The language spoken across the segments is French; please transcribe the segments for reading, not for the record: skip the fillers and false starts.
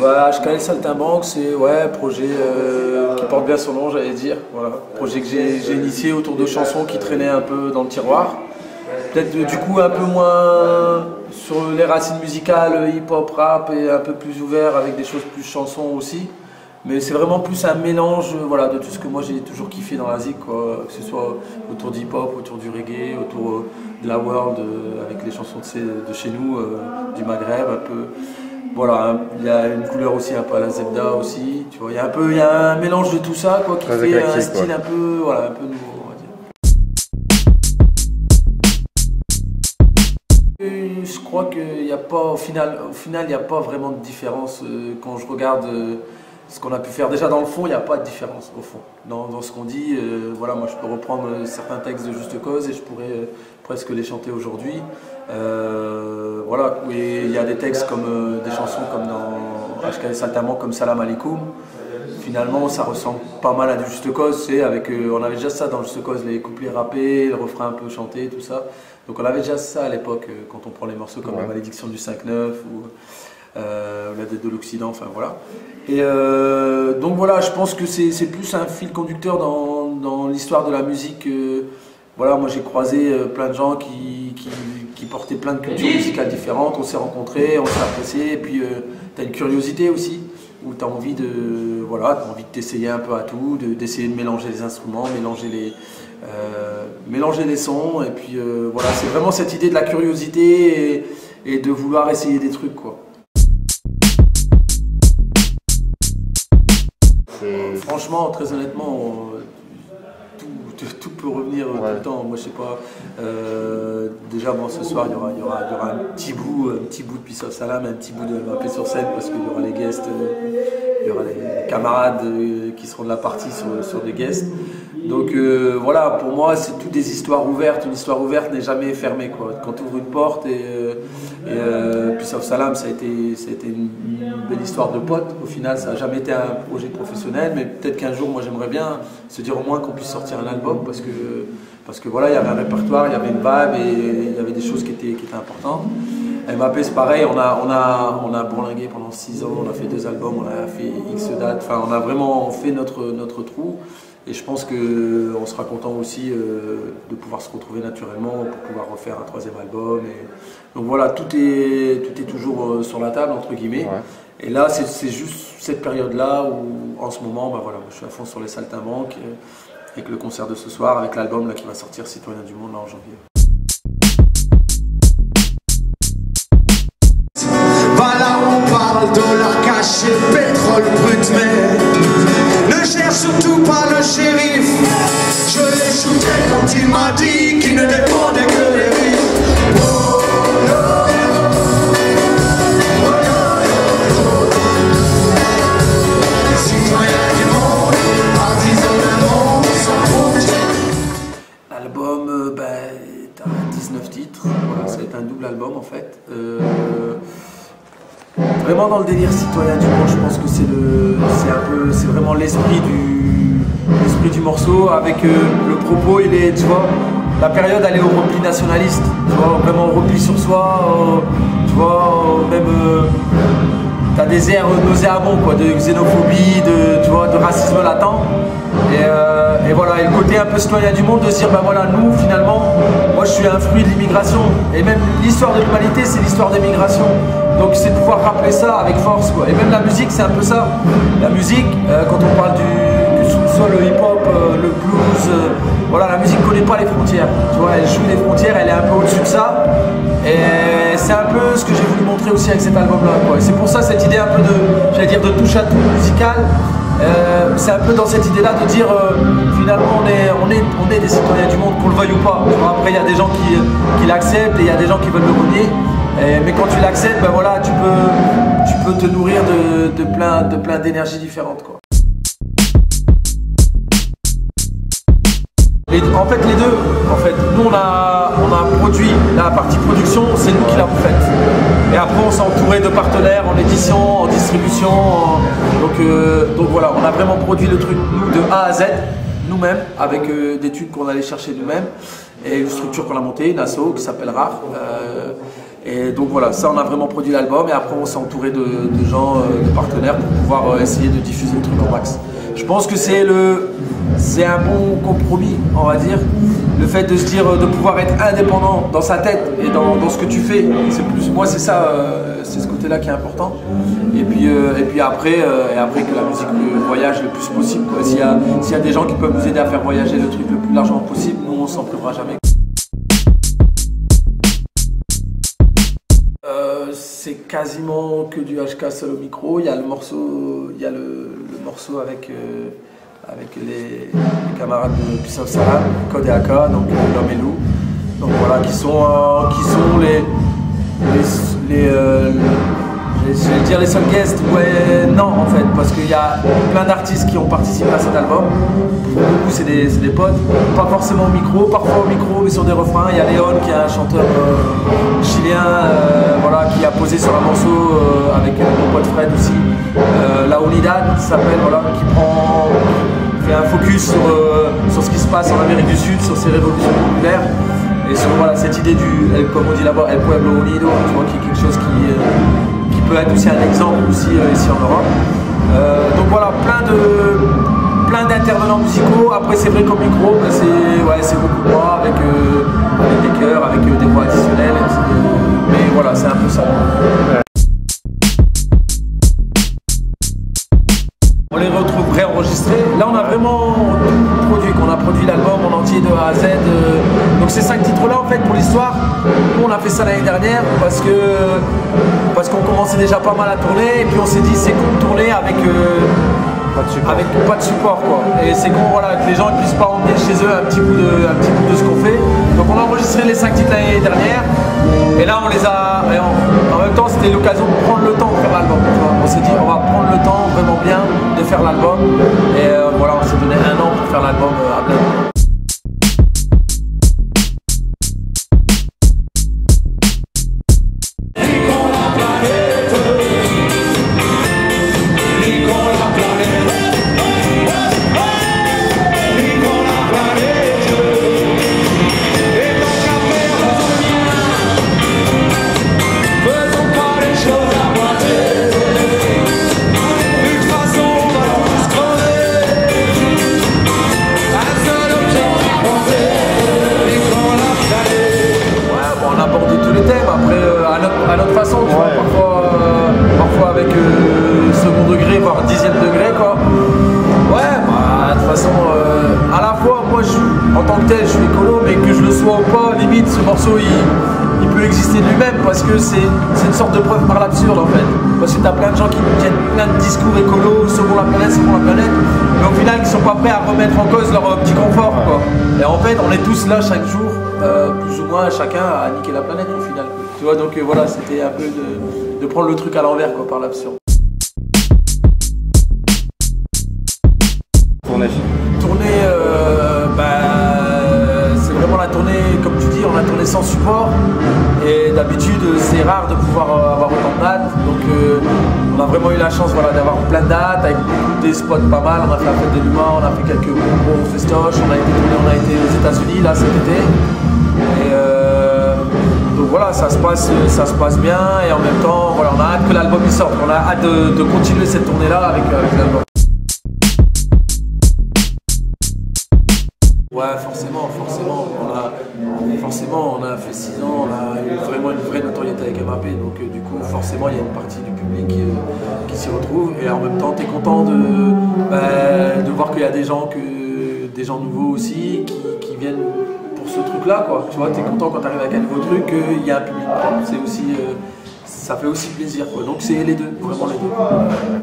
Bah, HKL Saltimbanque, c'est ouais, projet qui porte bien son nom, j'allais dire. Voilà. Projet que j'ai initié autour de chansons qui traînaient un peu dans le tiroir. Peut-être du coup un peu moins sur les racines musicales, hip-hop, rap, et un peu plus ouvert avec des choses plus chansons aussi. Mais c'est vraiment plus un mélange voilà, de tout ce que moi j'ai toujours kiffé dans la zik, quoi. Que ce soit autour du hip-hop, autour du reggae, autour de la world, avec les chansons de chez nous, du Maghreb un peu. Voilà, il y a une couleur aussi un peu à la Zebda aussi, tu vois, il y a un mélange de tout ça quoi, qui fait un style un peu, voilà, un peu nouveau, on va dire. Je crois qu'il n'y a pas, au final, il n'y a pas vraiment de différence quand je regarde ce qu'on a pu faire. Déjà dans le fond, il n'y a pas de différence au fond. Dans ce qu'on dit, voilà, moi je peux reprendre certains textes de Juste Cause et je pourrais presque les chanter aujourd'hui. Voilà, et il y a des textes comme des chansons comme dans HKL Saltimbanque, comme Salam Alaikum. Finalement, ça ressemble pas mal à du Juste Cause. On avait déjà ça dans Juste Cause, les couplets rappés, le refrain un peu chanté, tout ça. Donc on avait déjà ça à l'époque quand on prend les morceaux comme La Malédiction du 5-9 ou La Dette de l'Occident, enfin voilà. Et donc voilà, je pense que c'est plus un fil conducteur dans l'histoire de la musique. Voilà, moi j'ai croisé plein de gens qui portaient plein de cultures musicales différentes, on s'est rencontrés, on s'est appréciés, et puis tu as une curiosité aussi, où tu as envie de t'essayer un peu à tout, d'essayer de mélanger les instruments, mélanger les sons, et puis voilà, c'est vraiment cette idée de la curiosité et de vouloir essayer des trucs, quoi. Franchement, très honnêtement, tout peut revenir tout le temps. Moi, je sais pas. Déjà, bon, ce soir, il y aura un petit bout de Peace of Salam, un petit bout de MAP sur scène parce qu'il y aura les guests, il y aura les camarades qui seront de la partie sur des guests. Donc voilà, pour moi, c'est toutes des histoires ouvertes. Une histoire ouverte n'est jamais fermée, quoi. Quand tu ouvres une porte Peace of Salam, ça a été une belle histoire de potes. Au final, ça n'a jamais été un projet professionnel, mais peut-être qu'un jour, moi, j'aimerais bien se dire au moins qu'on puisse sortir un album parce que voilà, il y avait un répertoire, il y avait une vibe et il y avait des choses qui étaient importantes. MAP, c'est pareil, on a bourlingué pendant 6 ans, on a fait 2 albums, on a fait X dates, enfin, on a vraiment fait notre trou. Et je pense qu'on sera content aussi de pouvoir se retrouver naturellement pour pouvoir refaire un 3e album. Donc voilà, tout est toujours sur la table, entre guillemets. Ouais. Et là, c'est juste cette période-là où, en ce moment, bah voilà, je suis à fond sur les Saltimbanques, avec le concert de ce soir, avec l'album qui va sortir, Citoyen du Monde, là, en janvier. Voilà, on parle dollars cachés, pétrole brut, mais ne cherche surtout pas le shérif. Je l'ai shooté quand il m'a dit qu'il ne dépendait que des riches. Oh, oh, oh, oh, citoyen du monde, artisan d'un monde sans frontières. L'album, t'as 19 titres, voilà, ça va être un double album en fait. Vraiment dans le délire citoyen du monde, je pense que c'est vraiment l'esprit du morceau avec le propos, tu vois, la période elle est au repli nationaliste, tu vois, vraiment au repli sur soi, tu vois, même t'as des airs nauséabonds quoi, de xénophobie, tu vois, de racisme latent. Et voilà, et le côté un peu citoyen du monde de se dire, bah voilà, nous finalement, moi je suis un fruit de l'immigration. Et même l'histoire de l'humanité, c'est l'histoire des migrations. Donc c'est de pouvoir rappeler ça avec force, quoi. Et même la musique, c'est un peu ça. La musique, quand on parle que ce soit le hip-hop, le blues, voilà, la musique ne connaît pas les frontières. Tu vois, elle joue les frontières, elle est un peu au-dessus de ça. Et c'est un peu ce que j'ai voulu montrer aussi avec cet album-là, quoi. Et c'est pour ça cette idée un peu de touche à tout musical. C'est un peu dans cette idée-là de dire finalement on est des citoyens du monde, qu'on le veuille ou pas. Après il y a des gens qui l'acceptent et il y a des gens qui veulent le renier. Mais quand tu l'acceptes, ben voilà, tu peux te nourrir de plein d'énergies différentes, quoi. En fait les deux, nous on a produit, la partie production c'est nous qui l'avons faite. Et après on s'est entouré de partenaires en édition, en distribution, donc voilà, on a vraiment produit le truc nous de A à Z, nous-mêmes, avec des tubes qu'on allait chercher nous-mêmes, et une structure qu'on a montée, une asso qui s'appelle RAR. Et donc voilà, ça on a vraiment produit l'album et après on s'est entouré de gens, de partenaires pour pouvoir essayer de diffuser le truc au max. Je pense que c'est un bon compromis, on va dire. Le fait de se dire, de pouvoir être indépendant dans sa tête et dans ce que tu fais, moi c'est ça, c'est ce côté-là qui est important. Et puis après que la musique voyage le plus possible. S'il y a des gens qui peuvent nous aider à faire voyager le truc le plus largement possible, nous on s'en privera jamais. C'est quasiment que du HK seul au micro. Il y a le morceau, avec les camarades de Peace of Salam, Code et AK, donc L'Homme et Loup. Donc voilà, qui sont je vais dire les seuls guests, ouais, non en fait, parce qu'il y a plein d'artistes qui ont participé à cet album. Beaucoup c'est des potes, pas forcément au micro, parfois au micro mais sur des refrains. Il y a Léon qui est un chanteur chilien, voilà, qui a posé sur un morceau avec mon pote Fred aussi. La Unidad s'appelle, voilà, qui fait un focus sur ce qui se passe en Amérique du Sud, sur ces révolutions populaires. Et sur voilà, cette idée comme on dit là-bas, El Pueblo Unido, tu vois, qui est quelque chose qui peut être aussi un exemple aussi ici en Europe. Donc voilà, plein d'intervenants musicaux. Après c'est vrai qu'au micro, c'est beaucoup moi avec des chœurs, avec des voix additionnelles. Mais voilà, c'est un peu ça. On les retrouve réenregistrés. Là, on a vraiment tout produit, qu'on a produit l'album en entier de A à Z. Donc ces 5 titres-là, en fait, pour l'histoire, on a fait ça l'année dernière parce qu'on commençait déjà pas mal à tourner et puis on s'est dit c'est con de tourner avec pas de support, quoi. Et c'est con, voilà, que les gens ne puissent pas emmener chez eux un petit bout de ce qu'on fait. Donc on a enregistré les 5 titres l'année dernière et là on les a. En même temps, c'était l'occasion de prendre le temps de faire l'album. On s'est dit on va prendre le temps vraiment bien de faire l'album et voilà, on s'est donné 1 an pour faire l'album à plein. À notre façon, tu vois, parfois avec second degré, voire 10e degré, quoi. Ouais, bah, de toute façon, à la fois, moi, en tant que tel, je suis écolo, mais que je le sois ou pas, limite, ce morceau, il peut exister de lui-même, parce que c'est une sorte de preuve par l'absurde, en fait. Parce que t'as plein de gens qui tiennent plein de discours écolos, sauvons la planète, mais au final, qui sont pas prêts à remettre en cause leur petit confort, quoi. Et en fait, on est tous là chaque jour, plus ou moins, chacun à niquer la planète, au final. Tu vois, donc voilà, c'était un peu de prendre le truc à l'envers, quoi, par l'absurde. Tournée, c'est vraiment la tournée, comme tu dis, on a tourné sans support. Et d'habitude, c'est rare de pouvoir avoir autant de dates. Donc on a vraiment eu la chance, voilà, d'avoir plein de dates, avec des spots pas mal. On a fait la fête de l'humain, on a fait quelques gros festoches, on a été aux États-Unis là cet été. Et donc voilà, ça se passe bien et en même temps, voilà, on a hâte que l'album il sorte. On a hâte de continuer cette tournée-là avec l'album. Ouais, forcément, on a fait 6 ans, on a eu vraiment une vraie notoriété avec MAP, donc du coup forcément il y a une partie du public qui s'y retrouve et en même temps tu es content de voir qu'il y a des gens nouveaux aussi qui viennent pour ce truc là, quoi. Tu vois, tu es content quand tu arrives avec un nouveau truc qu'il y a un public, c'est aussi, ça fait aussi plaisir, quoi. Donc c'est les deux, vraiment les deux.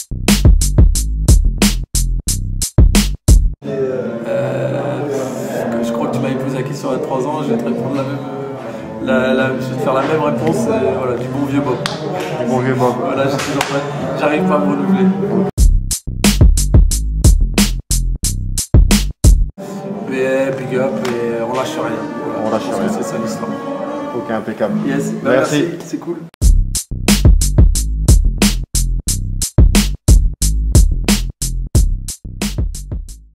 Je crois que tu m'avais posé la question il y a 3 ans, je vais te répondre je vais te faire la même réponse, voilà, du bon vieux Bob. Du bon vieux Bob. Voilà, j'arrive pas à me renouveler. Mais big up et on lâche rien. Voilà, on lâche rien. C'est ça l'histoire. Ok, impeccable. Yes, merci. C'est cool.